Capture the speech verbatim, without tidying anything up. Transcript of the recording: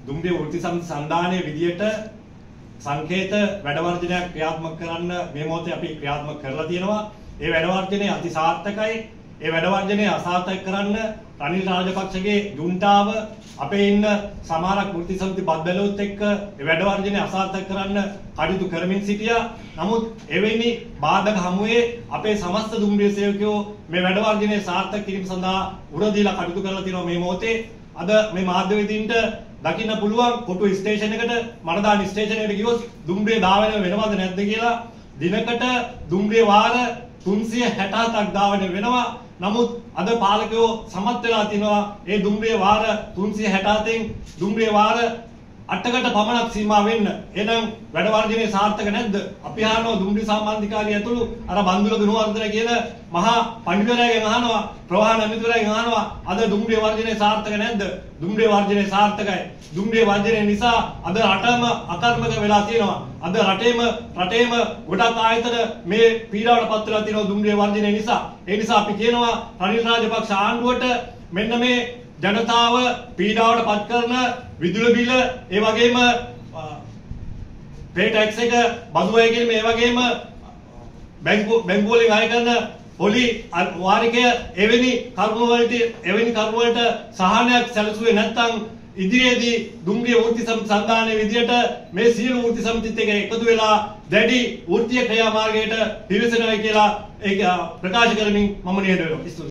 දුම්රිය වෘත්ති සමිති සන්ධානයේ විදියට සංකේත වැඩ වර්ජනයක් ක්‍රියාත්මක කරන්න මේ මොහොතේ අපි ක්‍රියාත්මක කරලා තියෙනවා. ඒ වැඩ වර්ජනය අති සාර්ථකයි. ඒ වැඩ වර්ජනය අසාර්ථක කරන්න රනිල් රාජපක්ෂගේ ජුන්ටාව අපේ ඉන්න සමහරක් වෘත්ති සමිති බද්දලොත් එක්ක ඒ වැඩ වර්ජනය අසාර්ථක කරන්න කටයුතු කරමින් සිටියා. නමුත් එවැනි බාධක හමුවේ අපේ සමස්ත දුම්රිය සේවකයෝ මේ වැඩ වර්ජනය සාර්ථක කිරීම සඳහා උර දීලා කටයුතු කරලා තියෙනවා. මේ මොහොතේ අද මේ මාධ්‍යවේදීන්ට දකින්න පුළුවන් කොටු ස්ටේෂන් එකට මනදාන ස්ටේෂන් එකට ගියොත් දුම්රිය දාවන වෙනවද නැද්ද කියලා දිනකට දුම්රිය වාර තුන්සිය හැට හතක් දාවන වෙනවා. නමුත් අද පාලකයෝ සමත් වෙලා තිනවා ඒ දුම්රිය වාර තුන්සිය හැට හතෙන් දුම්රිය වාර අටකට පමණක් සීමා වෙන්න. එහෙනම් වැඩ වර්ජනයේ සාර්ථක නැද්ද? අපි අහනවා දුම්රිය සම්බන්ධිකාරිය ඇතුළු අර බන්දුල ගුණවර්ධන කියන මහා පඬිවරයාගෙන් අහනවා, ප්‍රවාහන අමිතුරයාගෙන් අහනවා අද දුම්රිය වර්ජනයේ සාර්ථක නැද්ද? දුම්රිය වර්ජනයේ සාර්ථකයි. දුම්රිය වර්ජනය නිසා අද රටම අකර්මක වෙලා තියෙනවා. අද රටේම රටේම ගොඩක් ආයතන මේ පීඩාවට පත් වෙලා තියෙනවා දුම්රිය වර්ජනය නිසා. ඒ නිසා අපි කියනවා රනිල් රාජපක්ෂ ආණ්ඩුවට මෙන්න මේ ජනතාව පීඩාවට පත් කරන විදුලි බිල, ඒ වගේම පේ ටැක්ස් එක, බදු අය කියන මේ වගේම බැංකු බැංකු වලින් අය කරන පොලි වාරිකය එවැනි කරුණු වලට එවැනි කරුණු වලට සහනයක් සැලසුවේ නැත්නම් ඉදිරියේදී දුම්රිය වෘත්ති සමිති සන්ධානයේ විදියට මේ සියලු වෘත්ති සමිතිත් එක්ක එකතු වෙලා දැඩි වෘත්තීය ක්‍රියාමාර්ගයට පිවිසෙනවා කියලා ඒක ප්‍රකාශ කරමින් මම නිහඬ වෙනවා.